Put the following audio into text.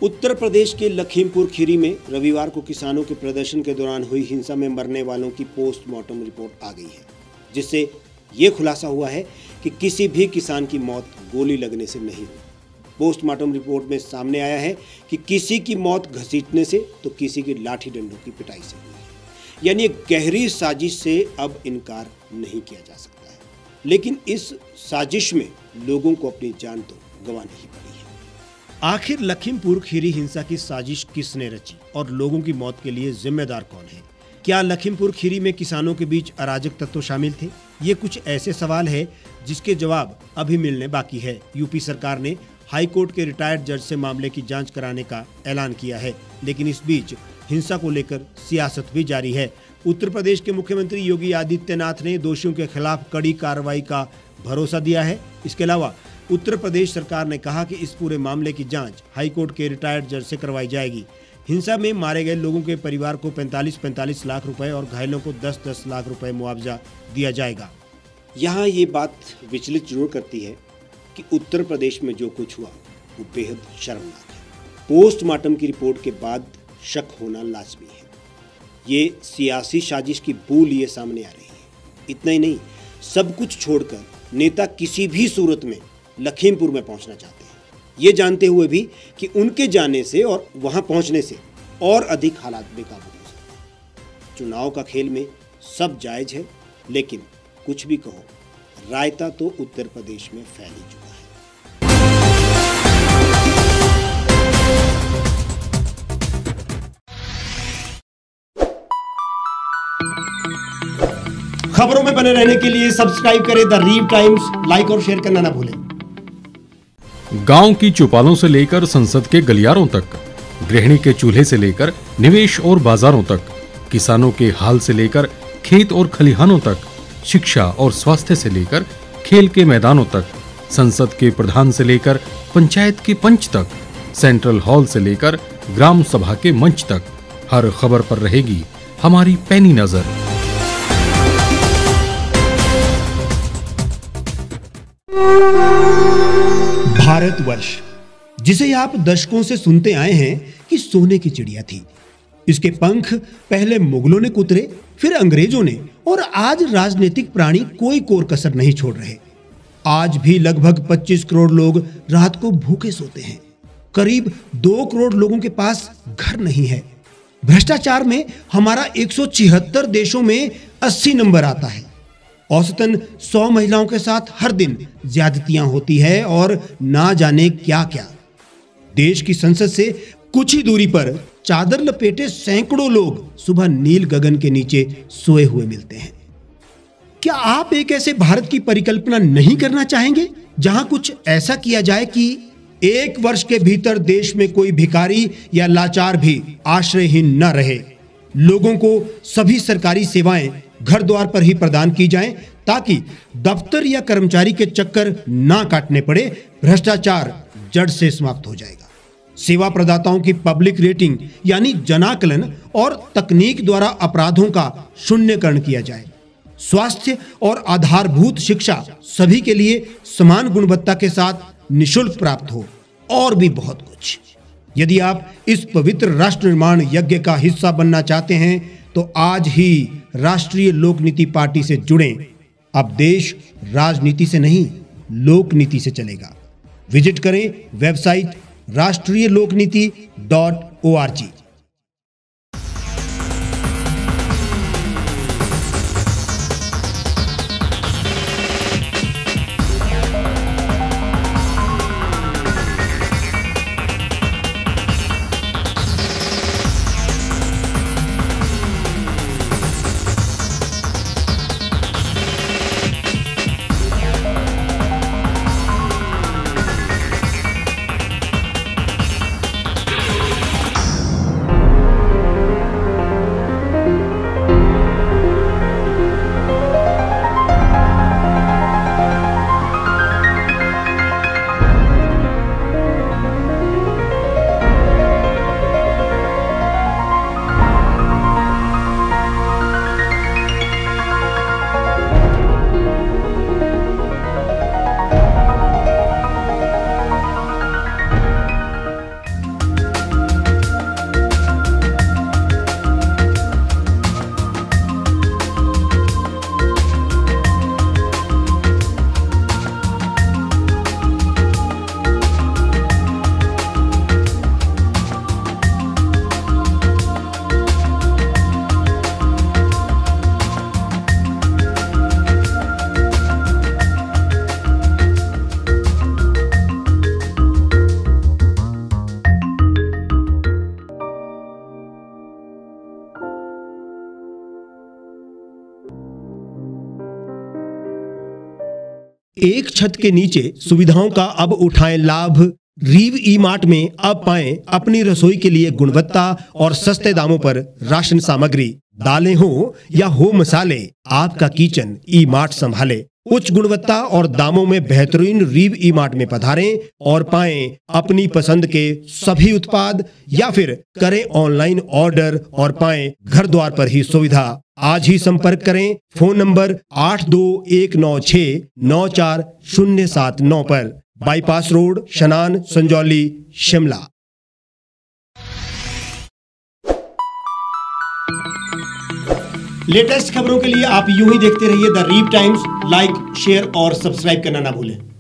उत्तर प्रदेश के लखीमपुर खीरी में रविवार को किसानों के प्रदर्शन के दौरान हुई हिंसा में मरने वालों की पोस्टमार्टम रिपोर्ट आ गई है, जिससे ये खुलासा हुआ है कि किसी भी किसान की मौत गोली लगने से नहीं हुई। पोस्टमार्टम रिपोर्ट में सामने आया है कि किसी की मौत घसीटने से तो किसी की लाठी डंडों की पिटाई से हुई है। यानी एक गहरी साजिश से अब इनकार नहीं किया जा सकता है। लेकिन इस साजिश में लोगों को अपनी जान तो गंवानी ही पड़ी है। आखिर लखीमपुर खीरी हिंसा की साजिश किसने रची और लोगों की मौत के लिए जिम्मेदार कौन है? क्या लखीमपुर खीरी में किसानों के बीच अराजक तत्व शामिल थे? ये कुछ ऐसे सवाल है जिसके जवाब अभी मिलने बाकी है। यूपी सरकार ने हाई कोर्ट के रिटायर्ड जज से मामले की जांच कराने का ऐलान किया है, लेकिन इस बीच हिंसा को लेकर सियासत भी जारी है। उत्तर प्रदेश के मुख्यमंत्री योगी आदित्यनाथ ने दोषियों के खिलाफ कड़ी कार्रवाई का भरोसा दिया है। इसके अलावा उत्तर प्रदेश सरकार ने कहा कि इस पूरे मामले की जांच हाई कोर्ट के रिटायर्ड जज से करवाई जाएगी। हिंसा में मारे गए लोगों के परिवार को 45-45 लाख रुपए और घायलों को 10-10 लाख रुपए मुआवजा दिया जाएगा। यहाँ ये बात विचलित जरूर करती है कि उत्तर प्रदेश में जो कुछ हुआ वो बेहद शर्मनाक है। पोस्टमार्टम की रिपोर्ट के बाद शक होना लाजमी है। ये सियासी साजिश की बू लिए सामने आ रही है। इतना ही नहीं, सब कुछ छोड़कर नेता किसी भी सूरत में लखीमपुर में पहुंचना चाहते हैं, ये जानते हुए भी कि उनके जाने से और वहां पहुंचने से और अधिक हालात बेकाबू हो सकते हैं। चुनाव का खेल में सब जायज है, लेकिन कुछ भी कहो, रायता तो उत्तर प्रदेश में फैल ही चुका है। खबरों में बने रहने के लिए सब्सक्राइब करें द रीव टाइम्स, लाइक और शेयर करना ना भूलें। गांव की चौपालों से लेकर संसद के गलियारों तक, गृहिणी के चूल्हे से लेकर निवेश और बाजारों तक, किसानों के हाल से लेकर खेत और खलिहानों तक, शिक्षा और स्वास्थ्य से लेकर खेल के मैदानों तक, संसद के प्रधान से लेकर पंचायत के पंच तक, सेंट्रल हॉल से लेकर ग्राम सभा के मंच तक, हर खबर पर रहेगी हमारी पैनी नजर। भारतवर्ष, जिसे आप दशकों से सुनते आए हैं कि सोने की चिड़िया थी। इसके पंख पहले मुगलों ने कुतरे, फिर अंग्रेजों ने, और आज राजनीतिक प्राणी कोई कोर कसर नहीं छोड़ रहे। आज भी लगभग 25 करोड़ लोग रात को भूखे सोते हैं। करीब 2 करोड़ लोगों के पास घर नहीं है। भ्रष्टाचार में हमारा 176 देशों में 80 नंबर आता है। औसतन 100 महिलाओं के साथ हर दिन ज्यादतियां होती है और ना जाने क्या क्या। देश की संसद से कुछ ही दूरी पर चादर लपेटे सैकड़ों लोग सुबह नील गगन के नीचे सोए हुए मिलते हैं। क्या आप एक ऐसे भारत की परिकल्पना नहीं करना चाहेंगे जहां कुछ ऐसा किया जाए कि 1 वर्ष के भीतर देश में कोई भिखारी या लाचार भी आश्रयहीन न रहे? लोगों को सभी सरकारी सेवाएं घर द्वार पर ही प्रदान की जाएं, ताकि दफ्तर या कर्मचारी के चक्कर ना काटने पड़े। भ्रष्टाचार जड़ से समाप्त हो जाएगा। सेवा प्रदाताओं की पब्लिक रेटिंग यानी जनाकलन और तकनीक द्वारा अपराधों का शून्यकरण किया जाए। स्वास्थ्य और आधारभूत शिक्षा सभी के लिए समान गुणवत्ता के साथ निःशुल्क प्राप्त हो, और भी बहुत कुछ। यदि आप इस पवित्र राष्ट्र निर्माण यज्ञ का हिस्सा बनना चाहते हैं तो आज ही राष्ट्रीय लोक नीति पार्टी से जुड़ें। अब देश राजनीति से नहीं, लोक नीति से चलेगा। विजिट करें वेबसाइट rashtriyalokniti.org। एक छत के नीचे सुविधाओं का अब उठाएं लाभ। रीव ई मार्ट में अब पाएं अपनी रसोई के लिए गुणवत्ता और सस्ते दामों पर राशन सामग्री। दालें हो या हो मसाले, आपका किचन ई मार्ट संभाले। उच्च गुणवत्ता और दामों में बेहतरीन रीव ई मार्ट में पधारें और पाएं अपनी पसंद के सभी उत्पाद, या फिर करें ऑनलाइन ऑर्डर और पाएं घर द्वार पर ही सुविधा। आज ही संपर्क करें फोन नंबर 8219694079 पर, बाईपास रोड, शनान, संजौली, शिमला। लेटेस्ट खबरों के लिए आप यूं ही देखते रहिए the Reev Times. Like, share और सब्सक्राइब करना ना भूलें।